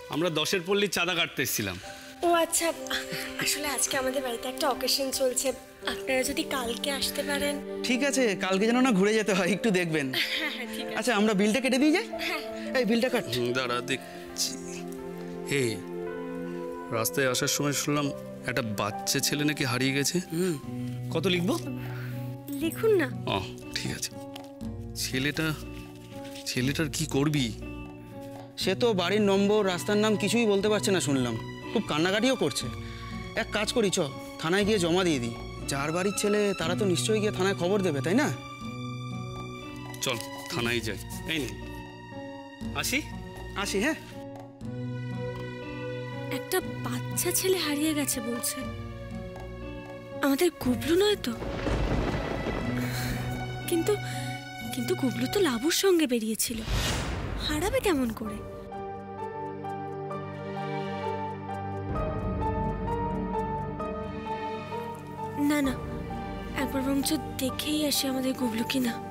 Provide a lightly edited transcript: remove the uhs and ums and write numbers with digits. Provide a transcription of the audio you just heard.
আমরা 10-এর পল্লীর চাঁদা কাটতে এসেছিলাম। ও আচ্ছা, আসলে আজকে আমাদের বাড়িতে একটা অকেশন চলছে, আপনারা যদি কালকে আসতে পারেন। ঠিক আছে, কালকে যেন না ঘুরে যেতে হয়, একটু দেখবেন। হ্যাঁ হ্যাঁ ঠিক আছে। আচ্ছা, আমরা বিলটা কেটে দিয়ে যাই। এই বিলটা কাট। দাঁড়া দেখছি। হে, রাস্তায় আসার সময় শুনলাম একটা বাচ্চা ছেলে নাকি হারিয়ে গেছে। কত লিখবো? লিখুন না। ও ঠিক আছে। ছেলেটার কি করবি? সে তো বাড়ির নম্বর, রাস্তার নাম কিছুই বলতে পারছে না শুনলাম, খুব কান্নাকাটিও করছে। এক কাজ করি, থানায় গিয়ে জমা দিয়ে দিই। যার বাড়ির ছেলে তারা তো নিশ্চয়ই গিয়ে থানায় খবর দেবে, তাই না? চল থানায় যাই। এই নে, আসি। হ্যাঁ, একটা বাচ্চা ছেলে হারিয়ে গেছে বলছে, আমাদের গুবলু নয় তো? কিন্তু কিন্তু গুবলু তো লাবুর সঙ্গে বেরিয়েছিল, হারাবে কেমন করে? না না, একবার বরঞ্চ দেখেই আসি আমাদের গুবলু কিনা।